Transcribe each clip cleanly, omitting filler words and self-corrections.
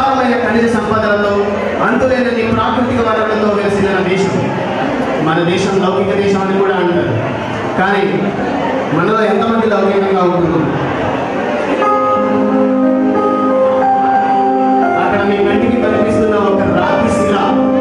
అపారమైన ఖనిజ సంపదలతో అంతులేని ప్రాకృతిక వనరులతో వెలిసిన దేశం మన దేశం. లౌకిక దేశం అని కూడా అంటారు. కానీ మనలో ఎంతమంది లౌకికంగా ఉంటున్నాం? అక్కడ మీ కంటికి కనిపిస్తున్న ఒక రాతి శిల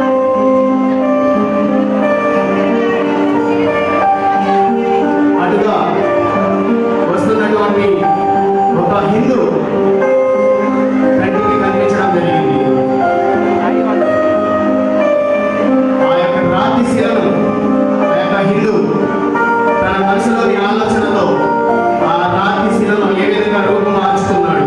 అటుగా వస్తున్నటువంటి ఒక హిందూ కంటికి కనిపించడం జరిగింది. ఆ యొక్క రాతి శిలను ఆ యొక్క హిందూ తన మనసులోని ఆలోచనతో ఆ రాతి శిలను ఏ విధంగా రూపం మార్చుతున్నాడు.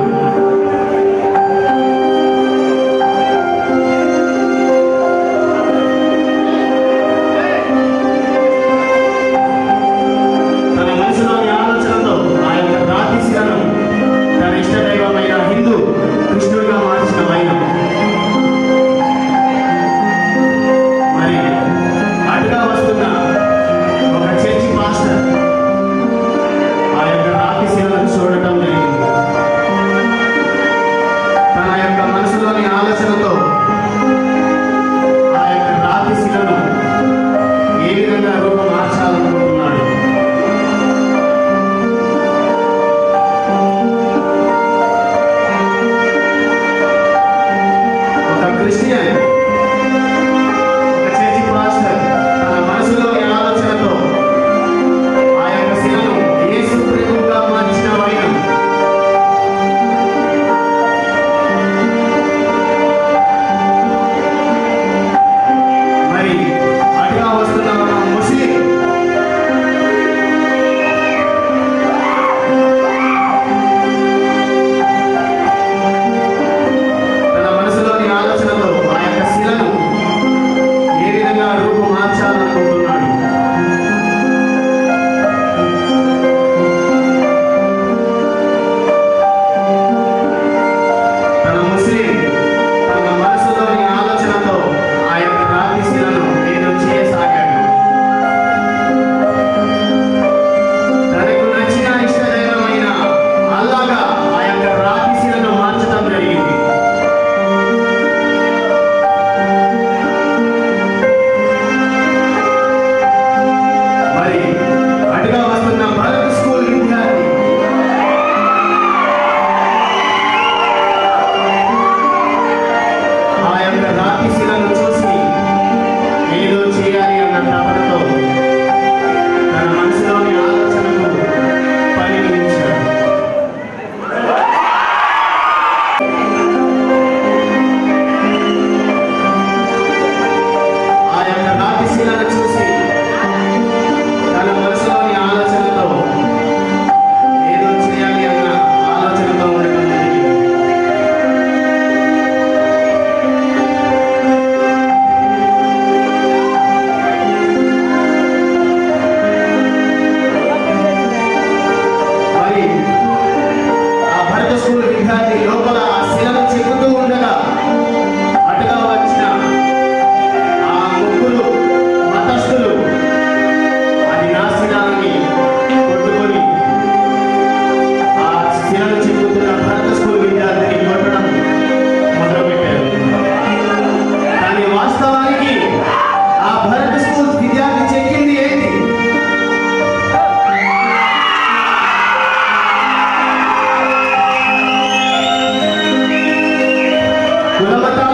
తన మనసులోని ఆలోచనతో ఆ యొక్క రాతి శిలను తన ఇష్ట దైవమైన హిందూ కృష్ణుడిగా మార్చిన వైనం. మరి అటుగా వస్తున్న ఒక చర్చి పాస్టర్ ఆ యొక్క రాతి శిలను చూడటం జరిగింది. తన యొక్క మనసులోని ఆలోచనతో ఆ యొక్క రాతి శిలను ఏ విధంగా రూపం మార్చాలనుకుంటున్నాడు. ఒక క్రిస్టియన్, ఒక చర్చి పాస్టర్ తన మనసులోని ఆలోచనతో ఆ యొక్క శిలను యేసు ప్రభువుగా మార్చిన వైనం. మరి అటుగా వస్తున్న ఒక ముస్లిం తన మనసులోని ఆలోచనతో ఆ యొక్క శిలను ఏ విధంగా రూపు మార్చాలనుకుంటున్నాడు. తన ముస్లిం తన మనసులోని ఆలోచనతో ఆ యొక్క రాతి శిలను ఏదో చేయసాగాడు. తనకు నచ్చిన ఇష్టదైవమైన అల్లాగా ఆ యొక్క రాతి శిలను మార్చడం జరిగింది. మరి అటుగా వస్తున్న భారత్ స్కూల్ విద్యార్థి ఆ యొక్క రాతి శిలను చూసి ఏదో చేయాలి అన్న తపనతో తన మనసులోని ఆలోచనకు పరిగణించాడు. ఆ యొక్క రాతి శిలను చూసి తన మనసులోని ఆలోచనతో ఏదో చేయాలి అన్న ఆలోచనతో ఉండటం జరిగింది. మరి ఆ భరత స్కూల్ విద్యార్థి లోపల ఆ శిలను చెక్కుతూ ఉండగా అటుగా వచ్చిన ఆ ముగ్గురు మతస్థులు అది నా శిలాన్ని కొట్టుకొని ఆ శిలను చెక్కుతున్న భరత స్కూల్ విద్యార్థిని కొట్టడం మొదలుపెట్టారు. కానీ వాస్తవానికి ఆ భరత స్కూల్ విద్యార్థి చెక్కింది ఏంటి? కులమత